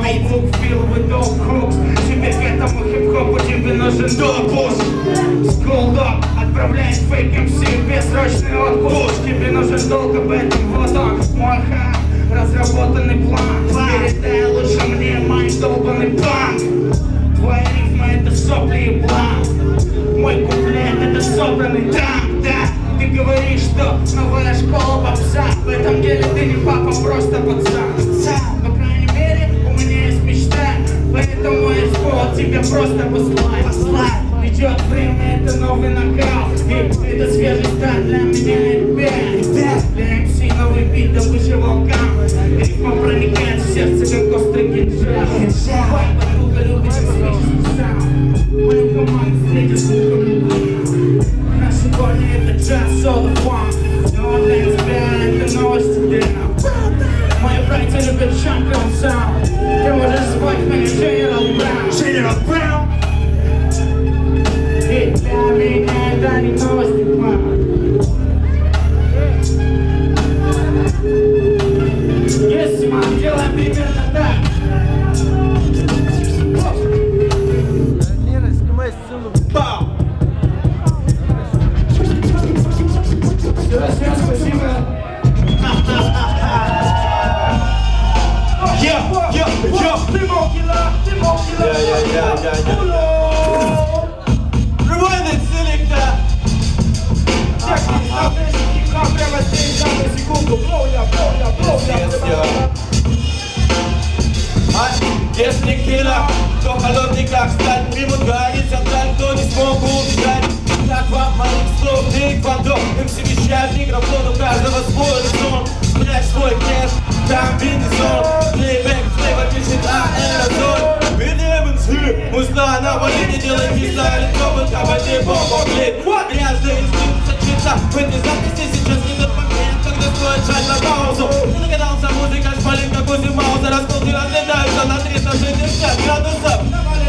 Мои звук впилывает дол круг. Теперь к этому хип-хопу тебе нужен допуск. Schooled up отправляет фейк МС в бессрочный отпуск. Тебе нужен долг об этом, вот он, мой хам. Разработанный план. Передай лучше мне мой долбанный банк. Твоя рифма это сопли и блан. Мой куплет это собранный танк, да. Ты говоришь, что новая школа попса. В этом деле ты не папа, просто пацан. По крайней мере, у меня есть мечта. Поэтому я спал тебя просто послать. Идет время, это новый нокаут. И это свежий старт для меня, ребят. Для МС новый бит, добыча волкам. Рифма проникает в сердце, как острый кинжал. Подруга любит космический саунд. Мою команду встретит звуком любви. Наши корни это джаз, соло, фанк. Но для тебя это новости, да. Мои братья любят чемпион саунд. Ты можешь звать меня General Brown. General Brown. И для меня это не новости, мама. Если мы делаем примерно так. Лера, снимай сцену. Бау! Всем спасибо. Ты мог килла. Ревайнет селекта. Прямо здесь, на секунду. Блоу я. Если киллер, то холодный как сталь. Примут границы, кто не смог убежать. Как вам моих слов, ты квадро. МС вещает микрофон, у каждого свой резон. Спрячь свой кэш, там винизон. Плейбэк, флейвор пишет аэрозоль. Бедевенс, музла на валине, делай кисло, электробы, кабаде, бомба, клей. Грязный инстинкт сочится в этой записи. Сейчас не тот момент, когда стоит жать на паузу. Ты догадался, музыка шпалит, как у Зимауза. Расколки разлетаются на 360 градусов.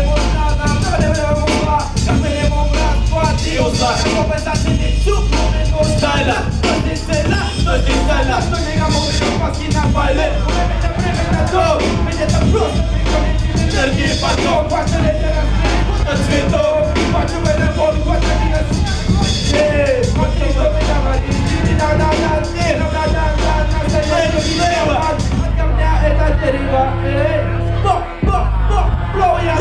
Как минимум раз, два, три узнать. Чтобы заценить всю глубину стайля. Что здесь цельно, что здесь стайля. Что никому не мозги на пале. Время готов, ведь это просто прикольный энергии поток. Важно ли это разберет от цветов. Важно в этом бой, важно ли нас. Смотри, что ты говоришь. От камня это дерево. Блоу я.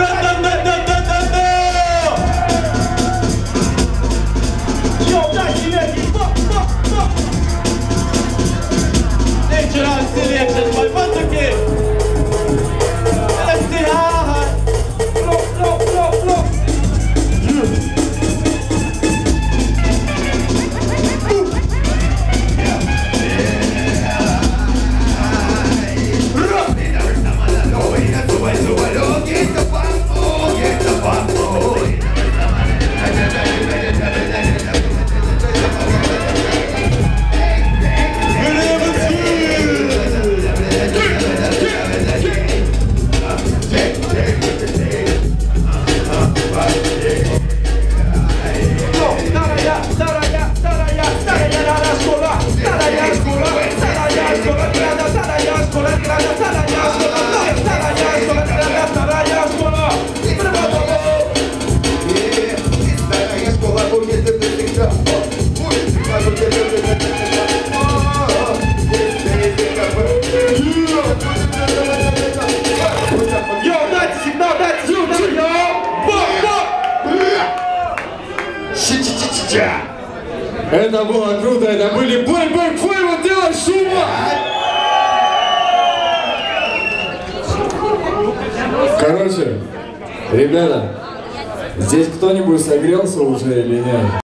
Natural selection, my fantasy. Let's see how. Blow. Это было круто, это были бой-бой, вот делай шума! Короче, ребята, здесь кто-нибудь согрелся уже или нет?